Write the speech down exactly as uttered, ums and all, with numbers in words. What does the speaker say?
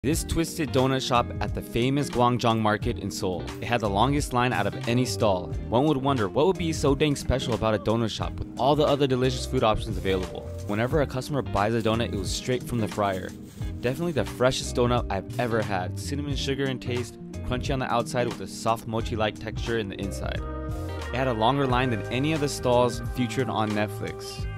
This twisted donut shop at the famous Gwangjang Market in Seoul. It had the longest line out of any stall. One would wonder what would be so dang special about a donut shop with all the other delicious food options available. Whenever a customer buys a donut, it was straight from the fryer. Definitely the freshest donut I've ever had. Cinnamon sugar in taste, crunchy on the outside with a soft mochi-like texture in the inside. It had a longer line than any of the stalls featured on Netflix.